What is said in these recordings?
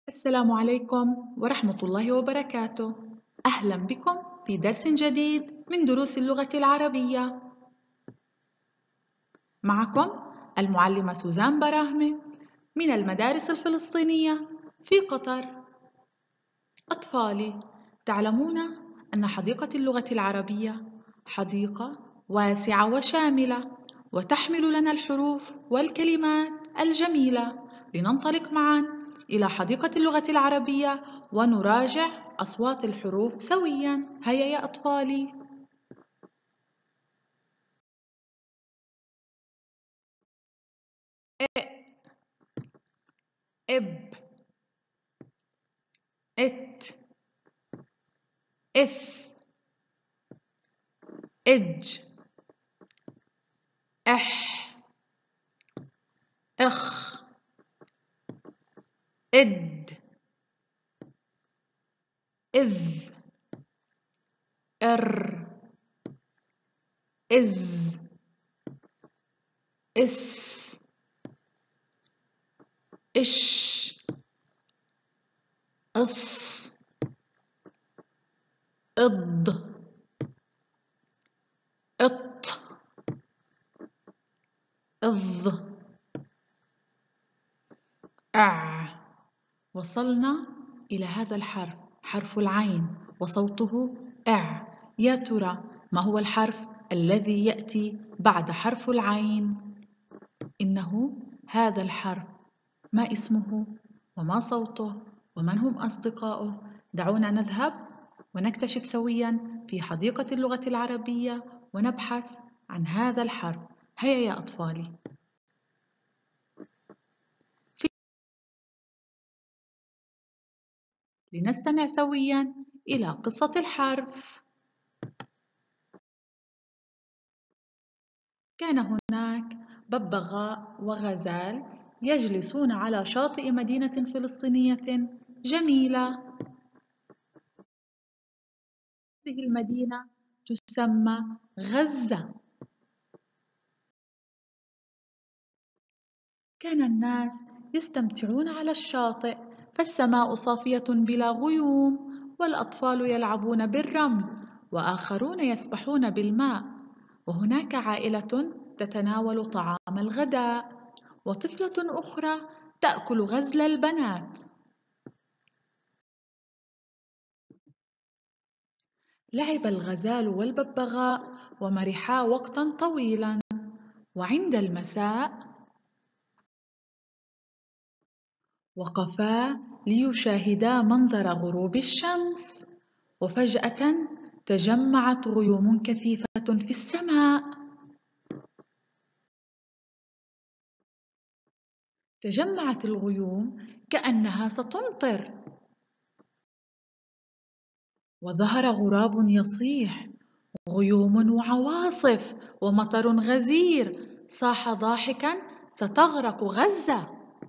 السلام عليكم ورحمة الله وبركاته. أهلا بكم في درس جديد من دروس اللغة العربية. معكم المعلمة سوزان براهمة من المدارس الفلسطينية في قطر. أطفالي، تعلمون أن حديقة اللغة العربية حديقة واسعة وشاملة، وتحمل لنا الحروف والكلمات الجميلة. لننطلق معا إلى حديقة اللغة العربية ونراجع أصوات الحروف سويا. هيا يا أطفالي. إ، إب، إت، إف، إج، إح، إخ، إد، إذ، إر، إز، إس، إش، إص، إض، إط، إض، أع. وصلنا إلى هذا الحرف، حرف العين، وصوته أع. يا ترى ما هو الحرف الذي يأتي بعد حرف العين؟ إنه هذا الحرف. ما اسمه وما صوته ومن هم أصدقاؤه؟ دعونا نذهب ونكتشف سويا في حديقة اللغة العربية ونبحث عن هذا الحرف. هيا يا أطفالي. لنستمع سويا إلى قصة الحرف. كان هناك ببغاء وغزال يجلسون على شاطئ مدينة فلسطينية جميلة. هذه المدينة تسمى غزة. كان الناس يستمتعون على الشاطئ، فالسماء صافية بلا غيوم، والأطفال يلعبون بالرمل، وآخرون يسبحون بالماء. وهناك عائلة تتناول طعام الغداء، وطفلة أخرى تأكل غزل البنات. لعب الغزال والببغاء ومرحا وقتا طويلا، وعند المساء وقفا ليشاهدا منظر غروب الشمس. وفجأة تجمعت غيوم كثيفة في السماء. تجمعت الغيوم كأنها ستمطر، وظهر غراب يصيح: غيوم وعواصف ومطر غزير، صاح ضاحكا: ستغرق غزة.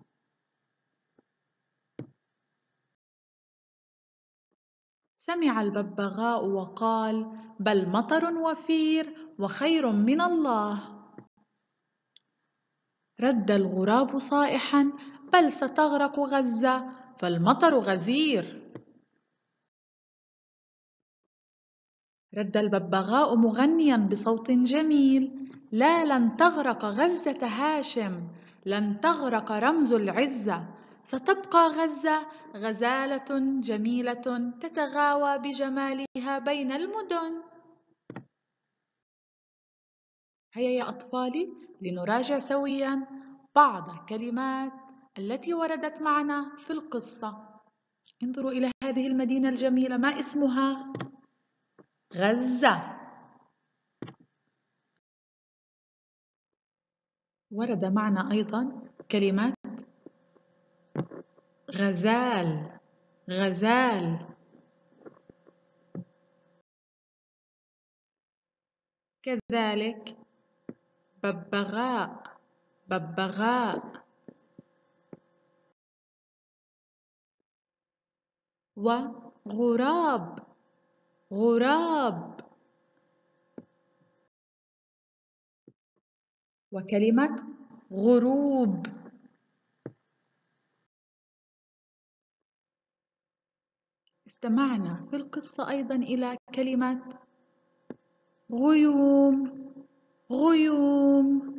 سمع الببغاء وقال: بل مطر وفير وخير من الله. رد الغراب صائحا: بل ستغرق غزة، فالمطر غزير. رد الببغاء مغنيا بصوت جميل: لا، لن تغرق غزة هاشم، لن تغرق رمز العزة، ستبقى غزة غزالة جميلة تتغاوى بجمالها بين المدن. هيا يا أطفالي لنراجع سويا بعض الكلمات التي وردت معنا في القصة. انظروا إلى هذه المدينة الجميلة، ما اسمها؟ غزة. ورد معنا أيضا كلمة غزال، غزال. كذلك ببغاء، ببغاء. وغراب، غراب. وكلمة غروب. استمعنا في القصة أيضا إلى كلمة غيوم. غيوم.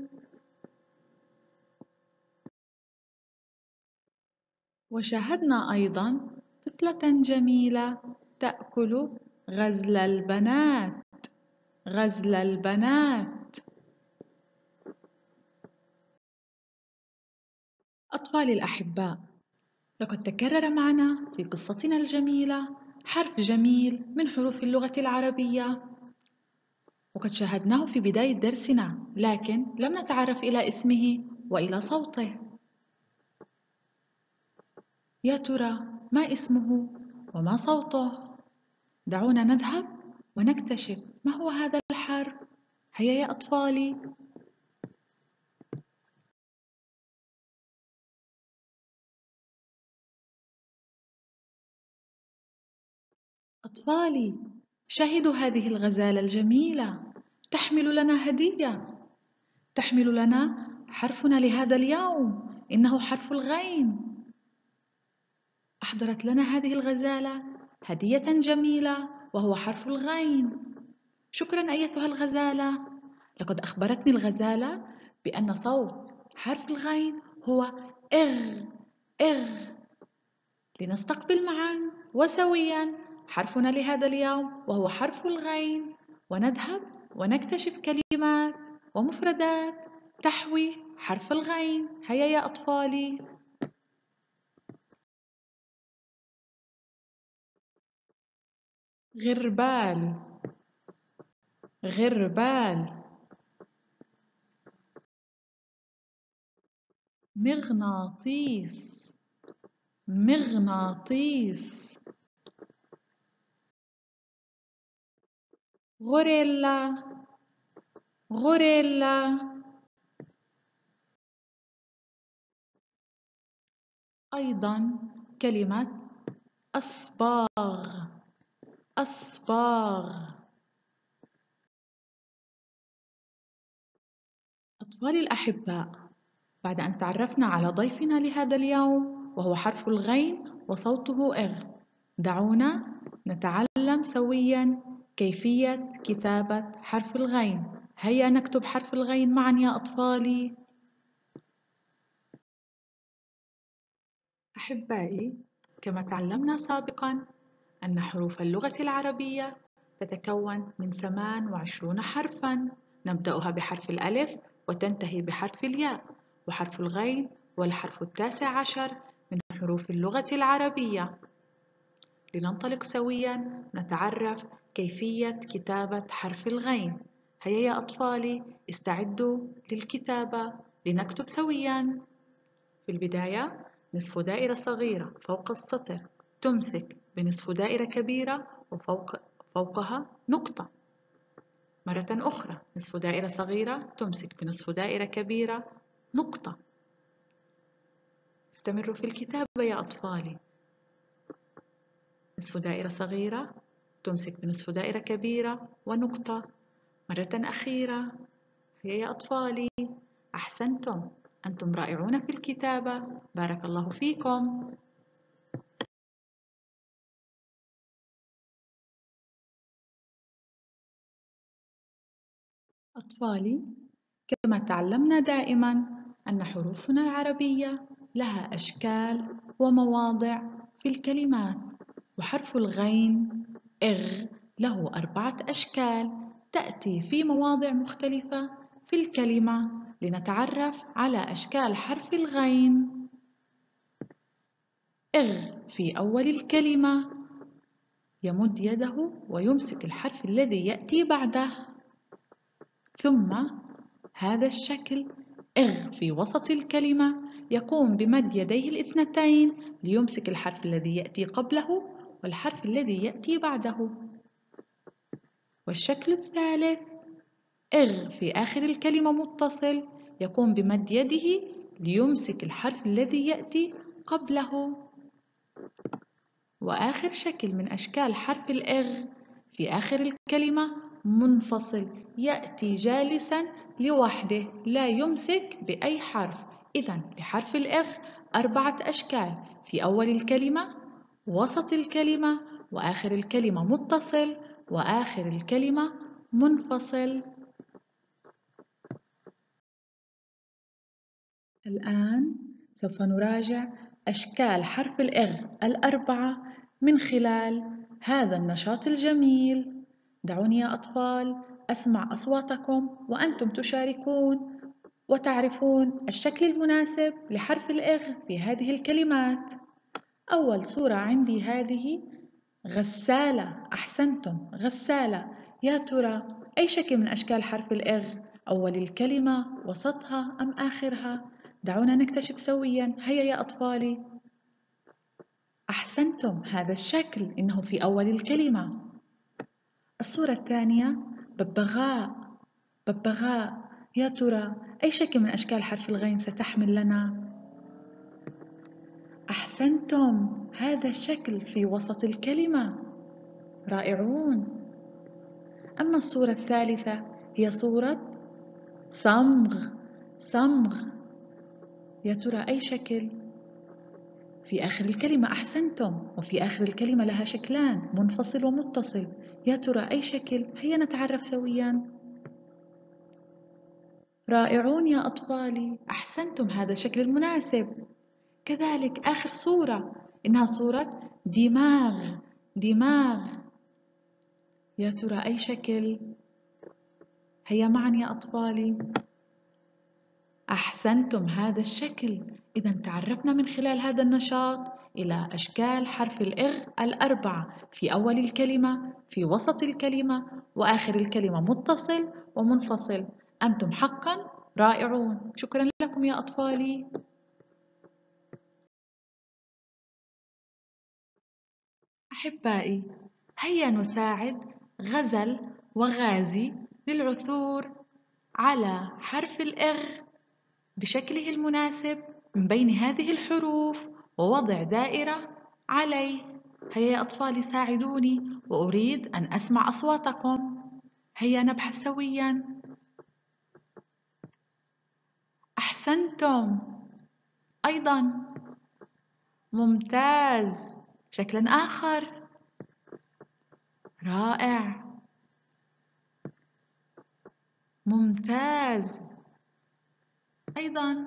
وشاهدنا أيضا طفلة جميلة تأكل غزل البنات. غزل البنات. أطفالي الأحباء، لقد تكرر معنا في قصتنا الجميلة حرف جميل من حروف اللغة العربية، وقد شاهدناه في بداية درسنا، لكن لم نتعرف إلى اسمه وإلى صوته. يا ترى ما اسمه وما صوته؟ دعونا نذهب ونكتشف ما هو هذا الحرف. هيا يا أطفالي. أطفالي، شاهدوا هذه الغزالة الجميلة، تحمل لنا هدية، تحمل لنا حرفنا لهذا اليوم، إنه حرف الغين. أحضرت لنا هذه الغزالة هدية جميلة وهو حرف الغين. شكرا أيتها الغزالة. لقد أخبرتني الغزالة بأن صوت حرف الغين هو إغ. إغ. لنستقبل معا وسويا حرفنا لهذا اليوم وهو حرف الغين، ونذهب ونكتشف كلمات ومفردات تحوي حرف الغين. هيا يا أطفالي. غربال. غربال. مغناطيس. مغناطيس. غوريلا. غوريلا. أيضا كلمة أصباغ. أصباغ. أطفالي الأحباء، بعد أن تعرفنا على ضيفنا لهذا اليوم وهو حرف الغين وصوته إغ، دعونا نتعلم سويا كيفية كتابة حرف الغين. هيا نكتب حرف الغين معا يا أطفالي. أحبائي، كما تعلمنا سابقا أن حروف اللغة العربية تتكون من 28 حرفا، نبدأها بحرف الألف وتنتهي بحرف الياء، وحرف الغين هو الحرف 19 من حروف اللغة العربية. لننطلق سويا نتعرف كيفية كتابة حرف الغين. هيا يا أطفالي، استعدوا للكتابة لنكتب سويا. في البداية نصف دائرة صغيرة فوق السطر تمسك بنصف دائرة كبيرة وفوقها نقطة. مرة أخرى نصف دائرة صغيرة تمسك بنصف دائرة كبيرة نقطة. استمروا في الكتابة يا أطفالي. نصف دائرة صغيرة تمسك بنصف دائرة كبيرة ونقطة. مرة أخيرة. هيا يا أطفالي، أحسنتم، أنتم رائعون في الكتابة، بارك الله فيكم. أطفالي، كما تعلمنا دائما أن حروفنا العربية لها أشكال ومواضع في الكلمات، وحرف الغين إغ له 4 أشكال تأتي في مواضع مختلفة في الكلمة. لنتعرف على أشكال حرف الغين. إغ في أول الكلمة يمد يده ويمسك الحرف الذي يأتي بعده، ثم هذا الشكل إغ في وسط الكلمة يقوم بمد يديه الاثنتين ليمسك الحرف الذي يأتي قبله والحرف الذي يأتي بعده. والشكل الثالث إغ في آخر الكلمة متصل يقوم بمد يده ليمسك الحرف الذي يأتي قبله. وآخر شكل من أشكال حرف الإغ في آخر الكلمة منفصل يأتي جالسا لوحده لا يمسك بأي حرف. إذن لحرف الإغ 4 أشكال في أول الكلمة، وسط الكلمة، وآخر الكلمة متصل وآخر الكلمة منفصل. الآن سوف نراجع أشكال حرف الإغ الأربعة من خلال هذا النشاط الجميل. دعوني يا أطفال أسمع أصواتكم وأنتم تشاركون وتعرفون الشكل المناسب لحرف الإغ في هذه الكلمات. أول صورة عندي هذه غسالة. أحسنتم، غسالة. يا ترى أي شكل من أشكال حرف الإغ؟ أول الكلمة، وسطها أم آخرها؟ دعونا نكتشف سويا. هيا يا أطفالي. أحسنتم، هذا الشكل إنه في أول الكلمة. الصورة الثانية ببغاء. ببغاء. يا ترى أي شكل من أشكال حرف الغين ستحمل لنا؟ أحسنتم، هذا الشكل في وسط الكلمة. رائعون. أما الصورة الثالثة هي صورة صمغ. صمغ. يا ترى أي شكل؟ في آخر الكلمة. أحسنتم، وفي آخر الكلمة لها شكلان، منفصل ومتصل. يا ترى أي شكل؟ هيا نتعرف سويا. رائعون يا أطفالي، أحسنتم، هذا الشكل المناسب. كذلك آخر صورة إنها صورة دماغ. دماغ. يا ترى أي شكل؟ هيا معا يا أطفالي. أحسنتم، هذا الشكل. إذا تعرفنا من خلال هذا النشاط إلى أشكال حرف الإغ الأربعة في أول الكلمة، في وسط الكلمة، وآخر الكلمة متصل ومنفصل. أنتم حقا رائعون. شكرا لكم يا أطفالي. أحبائي، هيا نساعد غزل وغازي للعثور على حرف الإغ بشكله المناسب من بين هذه الحروف ووضع دائرة عليه. هيا يا أطفالي ساعدوني، وأريد أن أسمع أصواتكم. هيا نبحث سويا. أحسنتم. أيضا. ممتاز. شكلا آخر. رائع. ممتاز. أيضا.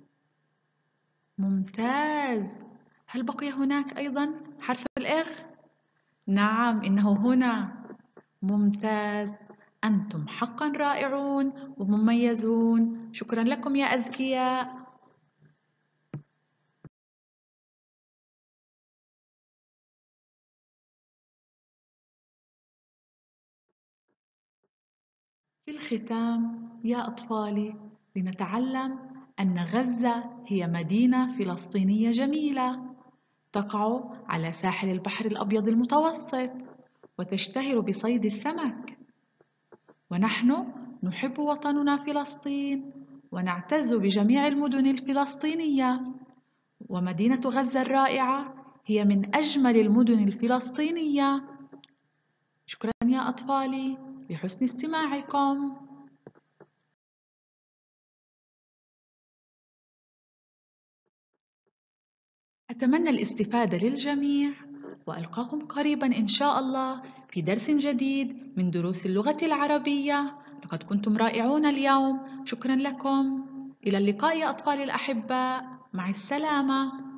ممتاز. هل بقي هناك أيضا حرف الإغ؟ نعم، إنه هنا. ممتاز. أنتم حقا رائعون ومميزون. شكرا لكم يا أذكياء. في الختام يا أطفالي، لنتعلم أن غزة هي مدينة فلسطينية جميلة تقع على ساحل البحر الأبيض المتوسط، وتشتهر بصيد السمك. ونحن نحب وطننا فلسطين، ونعتز بجميع المدن الفلسطينية. ومدينة غزة الرائعة هي من أجمل المدن الفلسطينية. شكرا يا أطفالي لحسن استماعكم. أتمنى الاستفادة للجميع، وألقاكم قريبا إن شاء الله في درس جديد من دروس اللغة العربية. لقد كنتم رائعون اليوم. شكرا لكم. إلى اللقاء يا أطفالي الأحباء. مع السلامة.